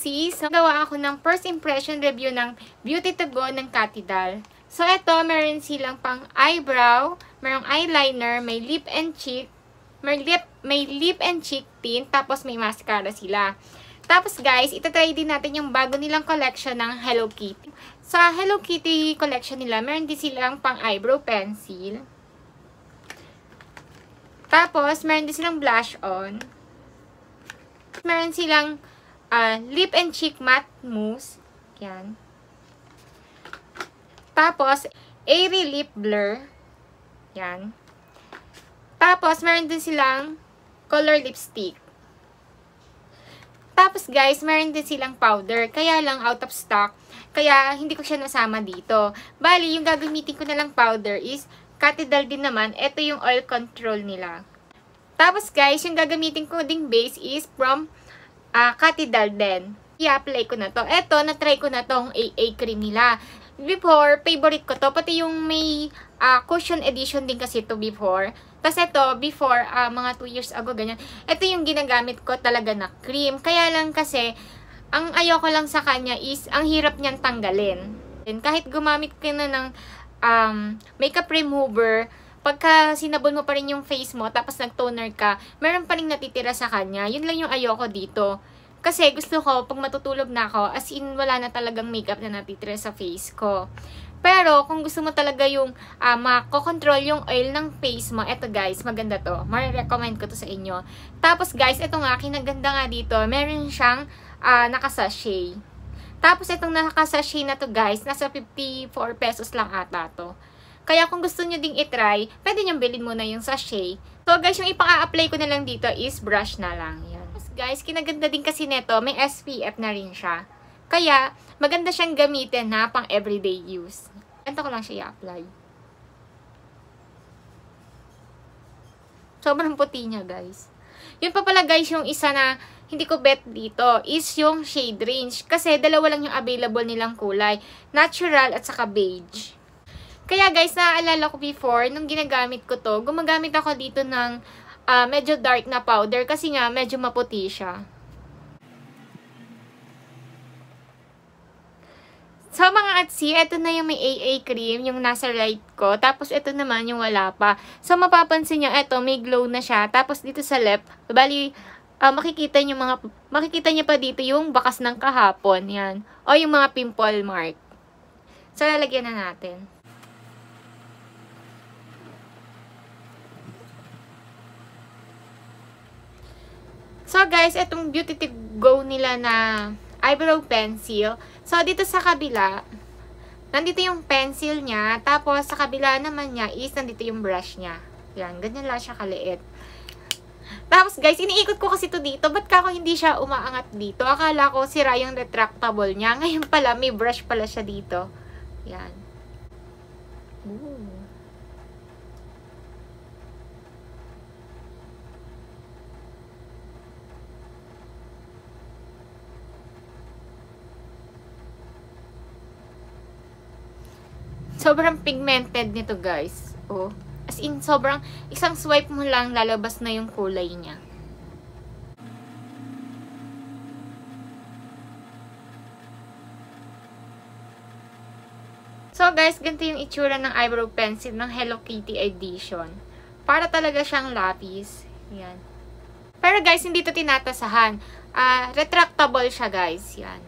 C, so gawa ako ng first impression review ng Beauty to Go ng Catidal. So, ito, meron silang pang eyebrow, merong eyeliner, may lip and cheek, may lip and cheek tint, tapos may mascara sila. Tapos guys, itatry din natin yung bago nilang collection ng Hello Kitty. Sa Hello Kitty collection nila, meron din silang pang eyebrow pencil. Tapos, meron din silang blush on. Meron silang lip and cheek matte mousse. Yan. Tapos, airy lip blur. Yan. Tapos, meron din silang color lipstick. Tapos, guys, meron din silang powder. Kaya lang, out of stock. Kaya, hindi ko siya nasama dito. Bali, yung gagamitin ko na lang powder is Catidal din naman. Ito yung oil control nila. Tapos, guys, yung gagamitin ko ding base is from Catidal din. I-apply ko na to. Eto, na-try ko na tong AA cream nila. Before, favorite ko to. Pati yung may cushion edition din kasi to before. Tapos ito, before, mga 2 years ago, ganyan. Ito yung ginagamit ko talaga na cream. Kaya lang kasi, ang ayoko lang sa kanya is, ang hirap niyan tanggalin. And kahit gumamit ka na ng makeup remover, pagka sinabon mo pa rin yung face mo, tapos nag-toner ka, meron pa rin natitira sa kanya. Yun lang yung ayoko dito. Kasi gusto ko, pag matutulog na ako, as in, wala na talagang makeup na natitira sa face ko. Pero, kung gusto mo talaga yung makokontrol yung oil ng face mo, eto guys, maganda to. Marirecommend ko to sa inyo. Tapos guys, eto nga, kinaganda nga dito, meron siyang nakasachet. Tapos, itong nakasachet na to guys, nasa 54 pesos lang ata to. Kaya kung gusto nyo ding itry, pwede nyo bilhin muna yung sachet. So guys, yung ipaka-apply ko na lang dito is brush na lang. Yan. Guys, kinaganda din kasi neto, may SPF na rin siya. Kaya, maganda siyang gamitin na pang everyday use. Ganito ko lang siya i-apply. Sobrang puti niya, guys. Yun pa pala, guys, yung isa na hindi ko bet dito is yung shade range. Kasi, dalawa lang yung available nilang kulay. Natural at saka beige. Kaya, guys, naaalala ko before, nung ginagamit ko to, gumagamit ako dito ng medyo dark na powder kasi nga medyo maputi siya. So mga atsi, ito na yung may AA cream, yung nasa right ko. Tapos ito naman yung wala pa. So mapapansin nyo, ito may glow na siya. Tapos dito sa left, bali makikita nyo pa dito yung bakas ng kahapon, yan. O yung mga pimple mark. So lalagyan na natin. So guys, itong Beauty to Go nila na eyebrow pencil. So dito sa kabila, nandito yung pencil niya. Tapos sa kabila naman niya is nandito yung brush niya. Yan, ganyan lang siya kaliit. Tapos guys, iniikot ko kasi to dito. Ba't ka ako hindi siya umaangat dito? Akala ko sira yung retractable niya. Ngayon pala, may brush pala siya dito. Yan. Ooh. Sobrang pigmented nito, guys. Oh. As in, sobrang, isang swipe mo lang, lalabas na yung kulay niya. So, guys, ganito yung itsura ng eyebrow pencil ng Hello Kitty edition. Para talaga siyang lapis. Yan. Pero, guys, hindi ito tinatasahan. Retractable siya, guys. Yan.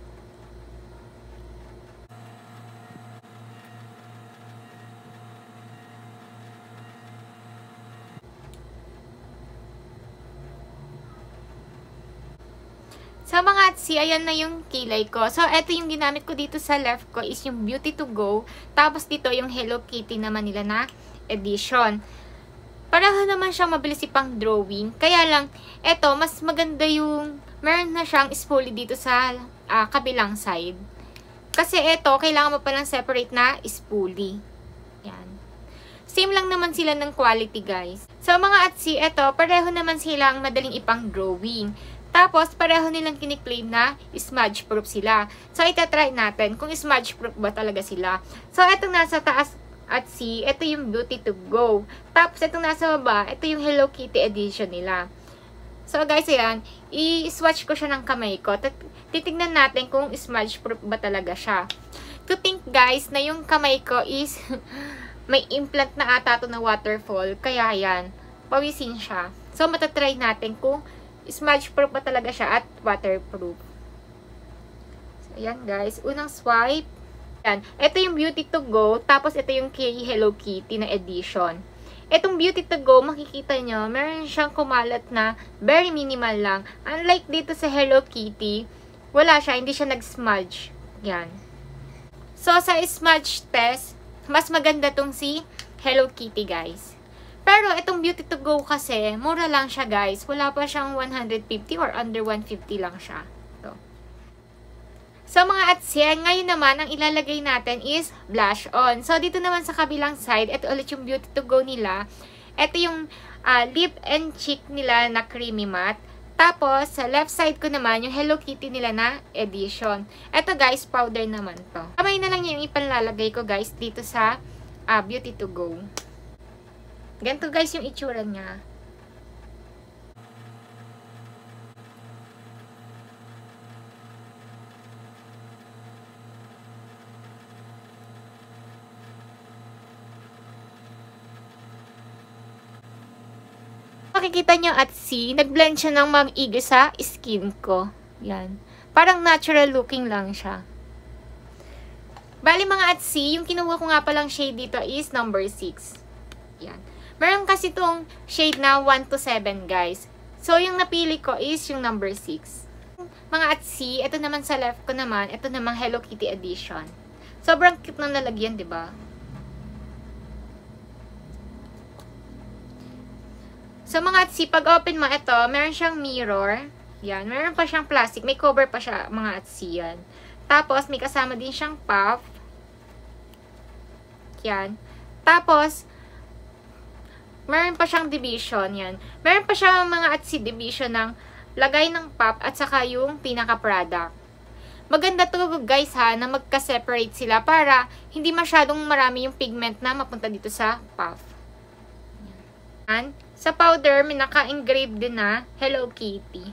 So, mga atsi, ayan na yung kilay ko. So, eto yung ginamit ko dito sa left ko is yung Beauty to Go. Tapos, dito yung Hello Kitty naman nila na edition. Pareho naman siyang mabilis ipang drawing. Kaya lang, eto, mas maganda yung, meron na siyang spoolie dito sa kabilang side. Kasi eto, kailangan mo palang separate na spoolie. Yan. Same lang naman sila ng quality, guys. So, mga atsi, eto, pareho naman silang madaling ipang drawing. Tapos, pareho nilang kiniklaim na smudge proof sila. So, itatry natin kung smudge proof ba talaga sila. So, itong nasa taas at C, ito yung Beauty to Go. Tapos, itong nasa baba, ito yung Hello Kitty edition nila. So, guys, ayan, i-swatch ko siya ng kamay ko. Titignan natin kung smudge proof ba talaga siya. To think, guys, na yung kamay ko is may implant na ata to na waterfall. Kaya, ayan, pawisin siya. So, matatry natin kung smudge proof ba talaga siya at waterproof. So, ayan, guys. Unang swipe. Ayan. Ito yung Beauty to Go. Tapos, ito yung kay Hello Kitty na edition. Itong Beauty to Go, makikita nyo, meron siyang kumalat na very minimal lang. Unlike dito sa Hello Kitty, wala siya, hindi siya nag-smudge. Yan. So, sa smudge test, mas maganda tong si Hello Kitty, guys. Pero, itong Beauty to Go kasi, mura lang siya, guys. Wala pa siyang 150 or under 150 lang siya. So, mga atsyan, ngayon naman, ang ilalagay natin is blush on. So, dito naman sa kabilang side, ito ulit yung Beauty to Go nila. Ito yung lip and cheek nila na creamy matte. Tapos, sa left side ko naman, yung Hello Kitty nila na edition. Ito, guys, powder naman to. Kamay na lang yung ipanlalagay ko, guys, dito sa Beauty to Go. Ganito, guys, yung itsura niya. Makikita nyo at see, nag-blend siya ng mag-igi sa skin ko. Yan. Parang natural looking lang siya. Bali mga at see, yung kinuha ko nga palang shade dito is number 6. Yan. Meron kasi itong shade na 1 to 7, guys. So, yung napili ko is yung number 6. Mga at see, ito naman sa left ko naman, ito namang Hello Kitty edition. Sobrang cute ng lalagyan, diba? So, mga atsi, pag open mo, ito, meron siyang mirror. Yan. Meron pa siyang plastic. May cover pa siya, mga atsi, yan. Tapos, may kasama din siyang puff. Yan. Tapos, meron pa siyang division, yan. Meron pa siyang mga atsi division ng lagay ng puff at saka yung pinaka-product. Maganda to, guys, ha, na magka-separate sila para hindi masyadong marami yung pigment na mapunta dito sa puff. Yan. Sa powder, may naka-engrave din na Hello Kitty.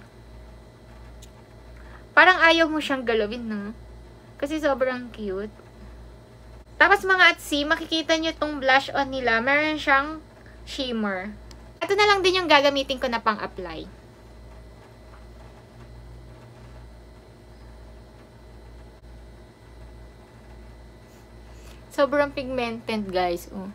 Parang ayaw mo siyang galawin, no? Kasi sobrang cute. Tapos mga atsi, makikita nyo itong blush on nila. Meron siyang shimmer. Ito na lang din yung gagamitin ko na pang-apply. Sobrang pigmented, guys. Oh.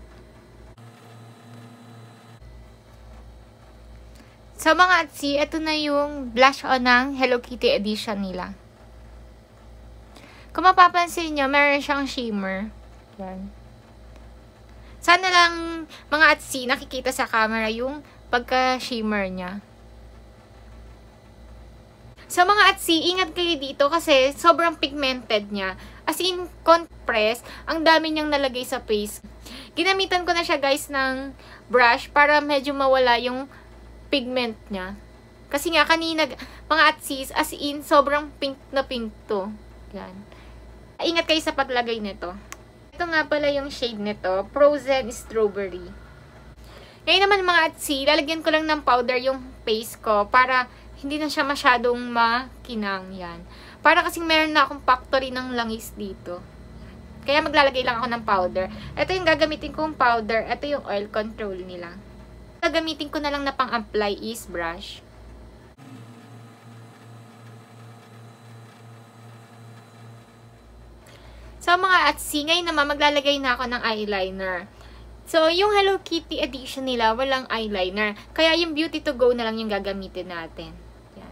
Sa mga atsi, ito na yung blush on ng Hello Kitty edition nila. Kung mapapansin nyo, meron siyang shimmer. Yan. Sana lang, mga atsi, nakikita sa camera yung pagka-shimmer niya. Sa mga atsi, ingat kayo dito kasi sobrang pigmented niya. As in, compress, ang dami niyang nalagay sa face. Ginamitan ko na siya, guys, ng brush para medyo mawala yung pigment niya. Kasi nga, kanina, mga atsis, as in, sobrang pink na pink to. Yan. Ingat kayo sa paglagay nito. Ito nga pala yung shade nito, Frozen Strawberry. Ngayon naman mga atsi, lalagyan ko lang ng powder yung face ko para hindi na siya masyadong makinang. Yan. Para kasing meron na akong factory ng langis dito. Kaya maglalagay lang ako ng powder. Ito yung gagamitin kong powder. Ito yung oil control nila. Gagamitin ko na lang na pang-apply is brush. So, mga atsi, ngayon naman maglalagay na ako ng eyeliner. So, yung Hello Kitty edition nila, walang eyeliner. Kaya yung Beauty to Go na lang yung gagamitin natin. Yan.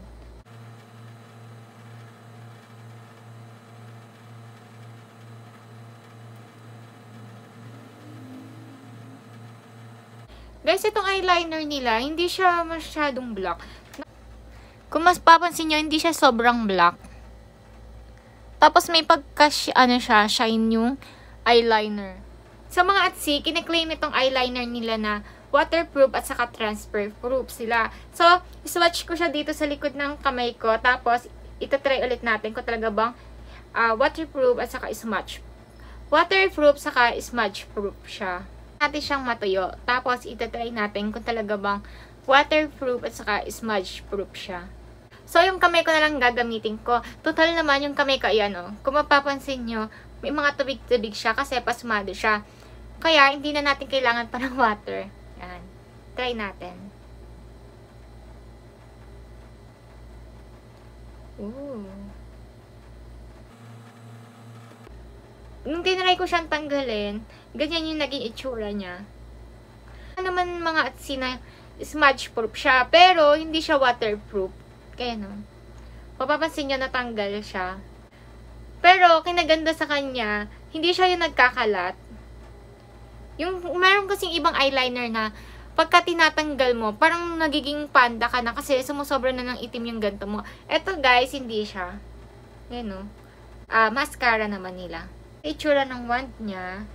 Guys, itong eyeliner nila, hindi siya masyadong black. Kung mas papansin nyo, hindi siya sobrang black. Tapos may pagka, shine yung eyeliner. Sa mga atsi, kine-claim itong eyeliner nila na waterproof at saka transfer-proof sila. So, swatch ko siya dito sa likod ng kamay ko. Tapos, itatry ulit natin kung talaga bang waterproof at saka smudge. Waterproof saka smudge-proof siya. Natin siyang matuyo. Tapos, itatry natin kung talaga bang waterproof at saka smudge proof siya. So, yung kamay ko na lang gagamitin ko. Total naman, yung kamay ko, ayan o. Kung mapapansin nyo, may mga tubig-tubig siya kasi pasmado siya. Kaya, hindi na natin kailangan pa ng water. Yan. Try natin. Ooh. Nung tinry ko siyang tanggalin, ganyan yung naging itsura niya. Ano naman mga atsi na smudge proof siya, pero hindi siya waterproof. Kaya no, papapansin nyo natanggal siya. Pero, kinaganda sa kanya, hindi siya yung nagkakalat. Yung, meron kasing ibang eyeliner na, pagka tinatanggal mo, parang nagiging panda ka na kasi sumusobra na ng itim yung ganto mo. Eto guys, hindi siya. Yan no. Mascara naman nila. Itsura ng wand niya.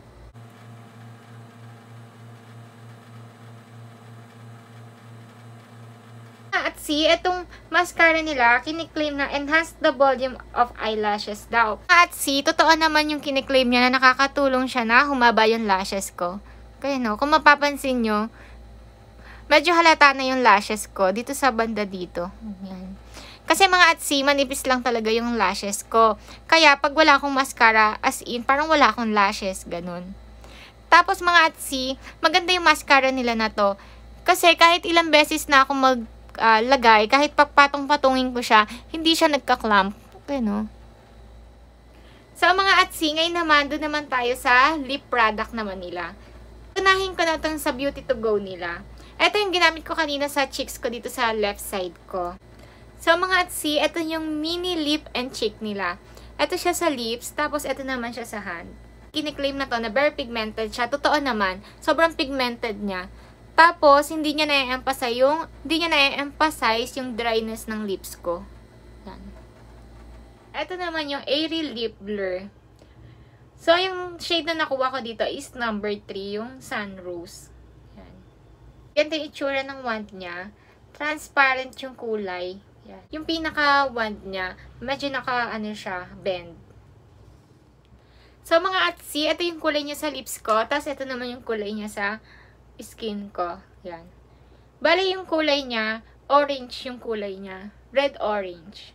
At see, itong mascara nila, kiniklaim na enhance the volume of eyelashes daw. At see, totoo naman yung kiniklaim niya na nakakatulong siya na humaba yung lashes ko. Kaya no, kung mapapansin nyo, medyo halata na yung lashes ko dito sa banda dito. Yan. Kasi mga atsi, manipis lang talaga yung lashes ko. Kaya pag wala akong mascara, as in, parang wala akong lashes, ganun. Tapos mga atsi, maganda yung mascara nila na to. Kasi kahit ilang beses na ako lagay, kahit pagpatong-patungin ko siya, hindi siya nagka-clump. Okay, no? So, mga atsi, ngayon naman, doon naman tayo sa lip product naman nila. Unahin ko na itong sa Beauty to Go nila. Ito yung ginamit ko kanina sa cheeks ko dito sa left side ko. So, mga atsi, ito yung mini lip and cheek nila. Ito siya sa lips, tapos ito naman siya sa hand. Kiniklaim na to na very pigmented siya. Totoo naman, sobrang pigmented niya. Tapos, hindi niya na-emphasize yung dryness ng lips ko. Yan. Ito naman yung Airy Lip Blur. So, yung shade na nakuha ko dito is number 3, yung Sunrose. Yan. Yan yung itsura ng wand niya. Transparent yung kulay. Yan. Yung pinaka-wand niya, medyo bend. So, mga atsi, ito yung kulay niya sa lips ko. Tapos, ito naman yung kulay niya sa skin ko. Yan. Bali yung kulay niya, orange yung kulay niya. Red-orange.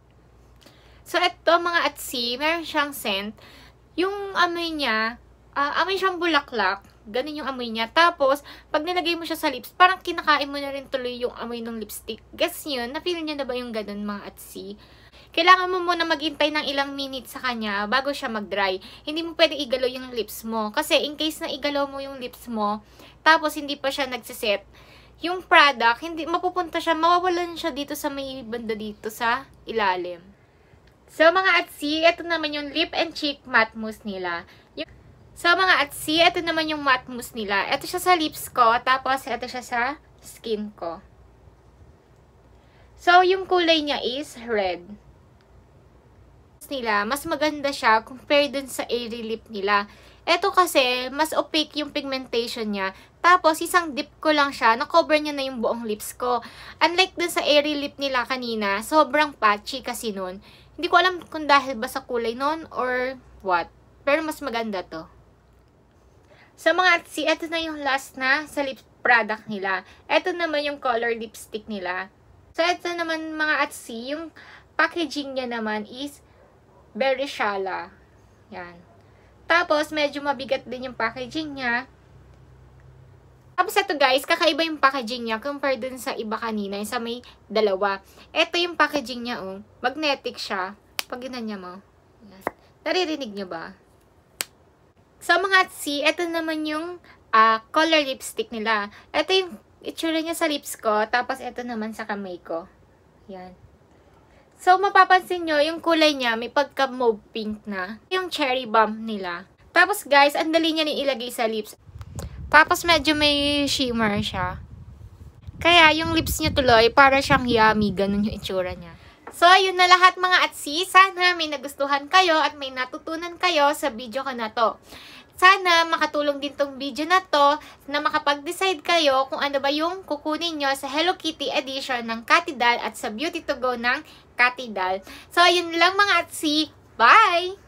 So, ito mga atsi, meron siyang scent. Yung amoy niya, amoy siyang bulaklak. Ganun yung amoy niya. Tapos, pag nilagay mo siya sa lips, parang kinakain mo na rin tuloy yung amoy ng lipstick. Guess yun, na-feel niyo na ba yung ganun mga atsi? Kailangan mo muna maghintay ng ilang minutes sa kanya bago siya mag-dry. Hindi mo pwede igalaw yung lips mo. Kasi in case na igalaw mo yung lips mo, tapos hindi pa siya nagsiset, yung product, hindi mapupunta siya, mawawalan siya dito sa may banda dito sa ilalim. So mga atsi, ito naman yung lip and cheek matte mousse nila. So mga atsi, ito naman yung matte mousse nila. Ito siya sa lips ko, tapos ito siya sa skin ko. So yung kulay niya is red. Nila, mas maganda siya compare dun sa Airy Lip nila. Ito kasi, mas opaque yung pigmentation niya. Tapos, isang dip ko lang siya, na-cover niya na yung buong lips ko. Unlike dun sa Airy Lip nila kanina, sobrang patchy kasi nun. Hindi ko alam kung dahil ba sa kulay nun or what. Pero mas maganda to. So, mga atsi, ito na yung last na sa lip product nila. Ito naman yung color lipstick nila. So, ito naman mga atsi, yung packaging niya naman is very shala. Yan. Tapos, medyo mabigat din yung packaging niya. Tapos, ito guys, kakaiba yung packaging niya compared dun sa iba kanina, yung sa may dalawa. Ito yung packaging niya, oh. Magnetic siya. Pag ginanya mo. Yan. Naririnig nyo ba? So, mga atsi, ito naman yung color lipstick nila. Ito yung itsura niya sa lips ko. Tapos, ito naman sa kamay ko. Yan. So, mapapansin nyo, yung kulay niya, may pagka-mauve pink na. Yung cherry bomb nila. Tapos, guys, ang dali niya ilagay sa lips. Tapos, medyo may shimmer siya. Kaya, yung lips niya tuloy, para siyang yummy. Ganun yung itsura niya. So, yun na lahat mga atsi. Sana may nagustuhan kayo at may natutunan kayo sa video ko na to. Sana makatulong din tong video na to na makapag-decide kayo kung ano ba yung kukunin nyo sa Hello Kitty edition ng Cathy Doll at sa Beauty to Go ng Cathy Doll. So, yun lang mga atsi. Bye!